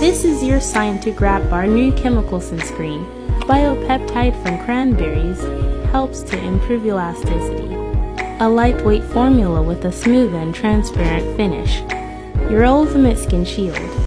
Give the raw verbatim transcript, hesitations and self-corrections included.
This is your sign to grab our new chemical sunscreen. Biome Peptide from cranberries helps to improve elasticity. A lightweight formula with a smooth and transparent finish. Your ultimate skin shield.